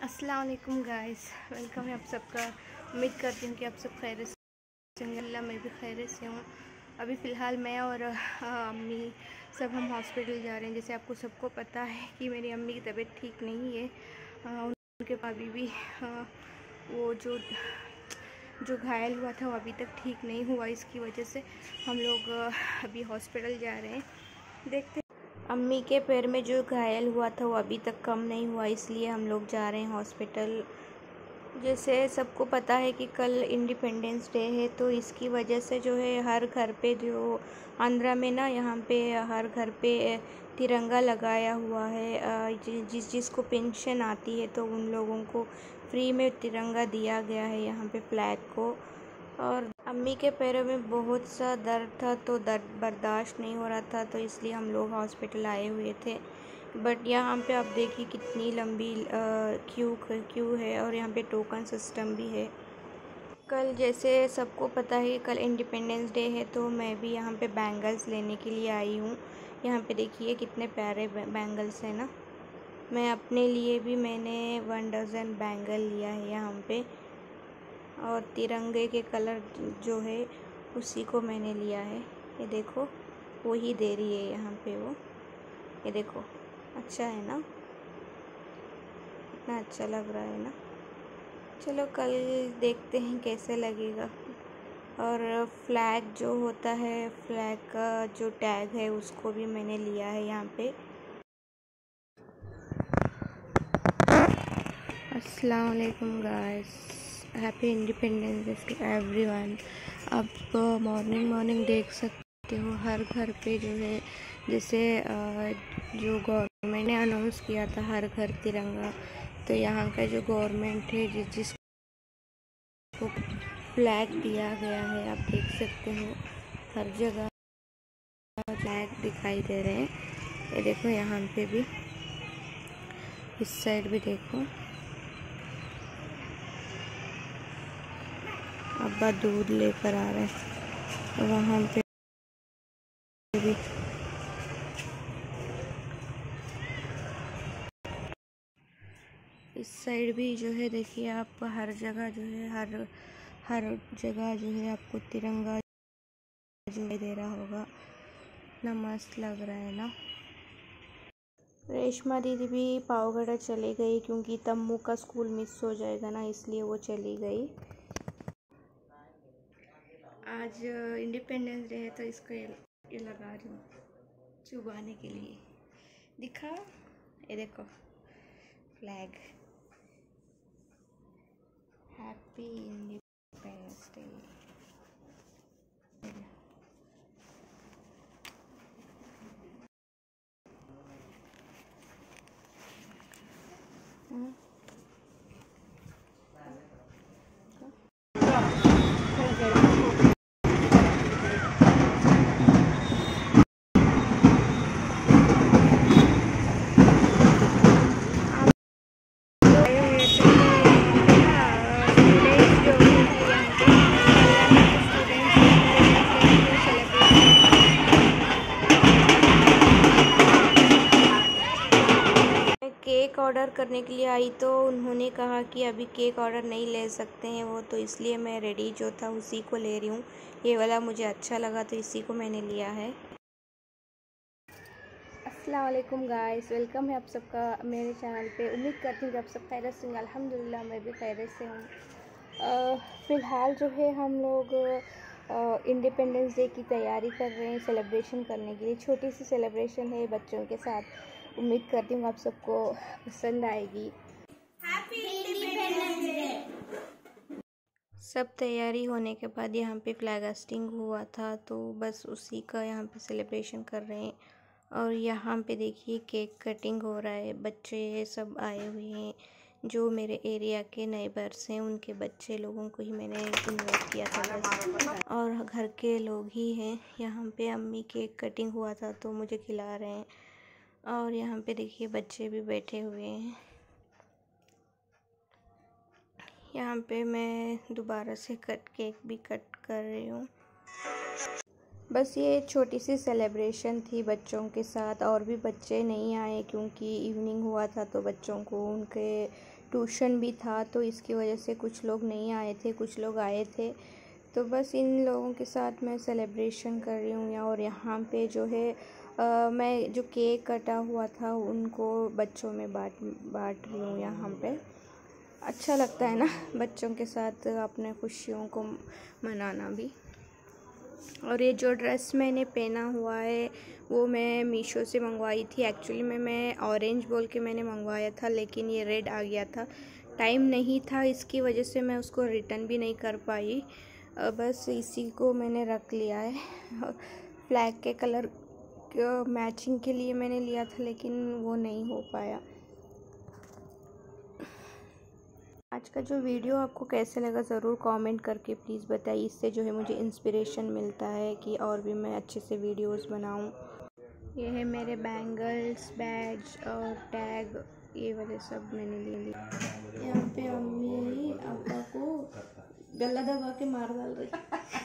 अस्सलाम वालेकुम guys, welcome है आप सबका। उम्मीद करती हूँ कि आप सब खैरियत से होंगे। अल्लाह मैं भी खैरियत से हूँ। अभी फ़िलहाल मैं और अम्मी सब हम हॉस्पिटल जा रहे हैं। जैसे आपको सबको पता है कि मेरी अम्मी की तबीयत ठीक नहीं है। उनके अभी भी वो जो घायल हुआ था वो अभी तक ठीक नहीं हुआ। इसकी वजह से हम लोग अभी हॉस्पिटल जा रहे हैं। देखते अम्मी के पैर में जो घायल हुआ था वो अभी तक कम नहीं हुआ, इसलिए हम लोग जा रहे हैं हॉस्पिटल। जैसे सबको पता है कि कल इंडिपेंडेंस डे है, तो इसकी वजह से जो है हर घर पे जो आंध्रा में ना, यहाँ पे हर घर पे तिरंगा लगाया हुआ है। जिसको पेंशन आती है तो उन लोगों को फ्री में तिरंगा दिया गया है यहाँ पे फ्लैग को। और अम्मी के पैरों में बहुत सा दर्द था, तो दर्द बर्दाश्त नहीं हो रहा था, तो इसलिए हम लोग हॉस्पिटल आए हुए थे। बट यहाँ पे आप देखिए कितनी लंबी क्यू है, और यहाँ पे टोकन सिस्टम भी है। कल जैसे सबको पता है कल इंडिपेंडेंस डे है, तो मैं भी यहाँ पे बैंगल्स लेने के लिए आई हूँ। यहाँ पे देखिए कितने प्यारे बैंगल्स हैं ना। मैं अपने लिए भी मैंने 1 डज़न बैंगल लिया है यहाँ पे, और तिरंगे के कलर जो है उसी को मैंने लिया है। ये देखो वही दे रही है यहाँ पे वो, ये देखो अच्छा है ना, इतना अच्छा लग रहा है ना। चलो कल देखते हैं कैसे लगेगा। और फ्लैग जो होता है, फ्लैग का जो टैग है उसको भी मैंने लिया है यहाँ पे। अस्सलाम वालेकुम guys, happy independence day to everyone. अब मॉर्निंग देख सकते हो हर घर पे जो है, जैसे जो गवर्नमेंट ने अनाउंस किया था हर घर तिरंगा, तो यहाँ का जो गवर्नमेंट है जिसको फ्लैग दिया गया है, आप देख सकते हो हर जगह फ्लैग दिखाई दे रहे हैं। ये देखो यहाँ पे भी, इस साइड भी देखो। अब्बा दूध लेकर आ रहे हैं, वहाँ पे भी इस साइड भी जो है देखिए आप, हर जगह जो है हर जगह जो है आपको तिरंगा जो दे रहा होगा। इतना मस्त लग रहा है ना। रेशमा दीदी भी पावगढ़ चली गई, क्योंकि तम्मू का स्कूल मिस हो जाएगा ना, इसलिए वो चली गई। आज इंडिपेंडेंस डे है, तो इसको ये लगा रही हूँ चुबाने के लिए। दिखा, ये देखो flag. Happy independence day. Cake order करने के लिए आई, तो उन्होंने कहा कि अभी केक ऑर्डर नहीं ले सकते हैं वो, तो इसलिए मैं रेडी जो था उसी को ले रही हूँ। ये वाला मुझे अच्छा लगा तो इसी को मैंने लिया है। अस्सलाम वालेकुम गाइस, वेलकम है आप सबका मेरे चैनल पे। उम्मीद करती हूँ कि आप सब खैरियत से होंगे। अल्हम्दुलिल्लाह मैं भी खैरियत से हूँ। फ़िलहाल जो है हम लोग इंडिपेंडेंस डे की तैयारी कर रहे हैं सेलिब्रेशन करने के लिए। छोटी सी सेलिब्रेशन है बच्चों के साथ। उम्मीद करती हूँ आप सबको पसंद आएगी। सब तैयारी होने के बाद यहाँ पे फ्लैग होस्टिंग हुआ था, तो बस उसी का यहाँ पे सेलिब्रेशन कर रहे हैं। और यहाँ पे देखिए केक कटिंग हो रहा है। बच्चे सब आए हुए हैं, जो मेरे एरिया के नेबर्स हैं, उनके बच्चे लोगों को ही मैंने इन्वाइट किया था बस, और घर के लोग ही हैं। यहाँ पे अम्मी केक कटिंग हुआ था तो मुझे खिला रहे हैं। और यहाँ पे देखिए बच्चे भी बैठे हुए हैं। यहाँ पे मैं दोबारा से केक भी कट कर रही हूँ। बस ये छोटी सी सेलिब्रेशन थी बच्चों के साथ, और भी बच्चे नहीं आए क्योंकि इवनिंग हुआ था तो बच्चों को उनके ट्यूशन भी था, तो इसकी वजह से कुछ लोग नहीं आए थे, कुछ लोग आए थे। तो बस इन लोगों के साथ मैं सेलिब्रेशन कर रही हूँ। और यहाँ पे जो है मैं जो केक कटा हुआ था उनको बच्चों में बांट रही हूँ यहाँ पे। अच्छा लगता है ना बच्चों के साथ अपने खुशियों को मनाना भी। और ये जो ड्रेस मैंने पहना हुआ है वो मैं मीशो से मंगवाई थी। एक्चुअली मैं ऑरेंज बोल के मैंने मंगवाया था, लेकिन ये रेड आ गया था। टाइम नहीं था, इसकी वजह से मैं उसको रिटर्न भी नहीं कर पाई। बस इसी को मैंने रख लिया है। फ्लैग के कलर मैचिंग के लिए मैंने लिया था, लेकिन वो नहीं हो पाया। आज का जो वीडियो आपको कैसे लगा ज़रूर कमेंट करके प्लीज़ बताइए। इससे जो है मुझे इंस्पिरेशन मिलता है कि और भी मैं अच्छे से वीडियोस बनाऊं। ये है मेरे बैंगल्स, बैग्स और टैग, ये वाले सब मैंने ले लिए। यहाँ पे अम्मी आपा को गला दबा के मार डाल रही।